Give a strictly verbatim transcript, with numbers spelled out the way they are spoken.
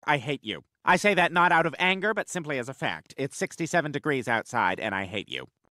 I hate you. I say that not out of anger, but simply as a fact. It's sixty-seven degrees outside, and I hate you.